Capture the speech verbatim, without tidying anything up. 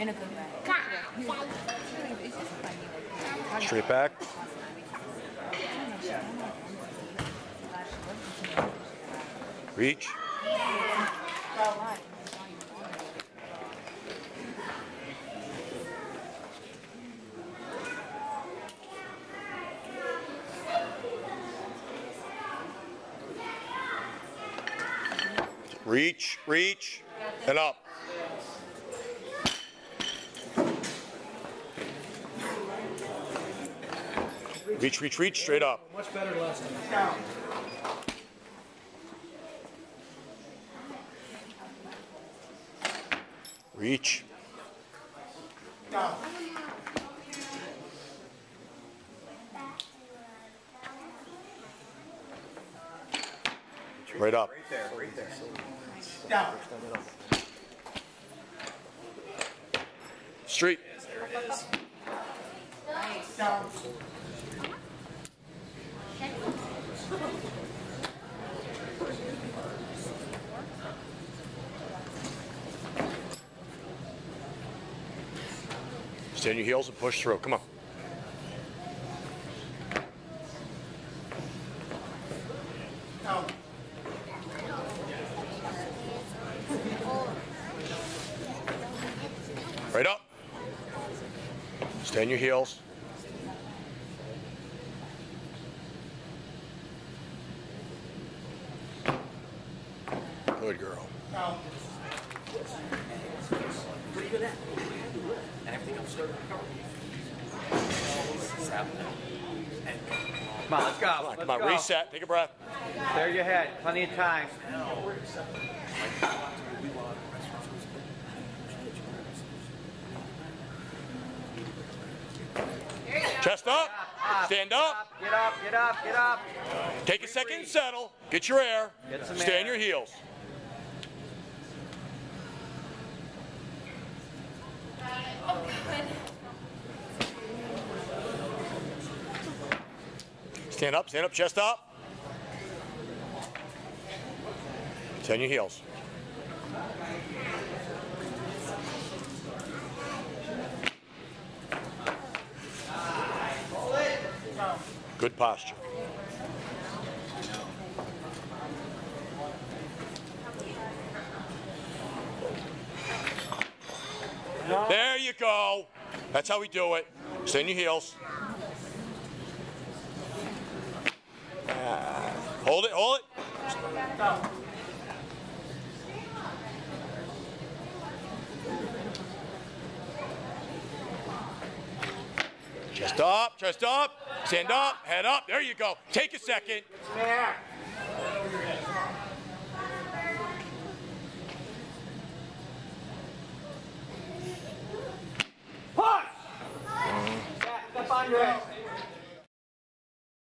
In a good way. It's just funny. Like, Straight back. Reach. Reach, reach, and up. Reach, reach, reach, straight up. Much better last time. Reach. Down. Right up. Right there, right there. Down. Street. Down. Stay on your heels and push through. Come on. Down. Right up. Stay on your heels. Good girl. Down. Pretty good at it. And everything else started recovering. Come on, let's go. Come on, come on. Reset. Take a breath. Clear your head. Plenty of time. Chest up. Stand up. Get up, get up, get up. Take a second, settle. Get your air. Get some Stay air. on your heels. Stand up, stand up, chest up. Stay on your heels. Good posture. There you go. That's how we do it. Stay on your heels. Uh, hold it, hold it. Chest up, chest up, stand up, head up. There you go. Take a second. Push! Step under it.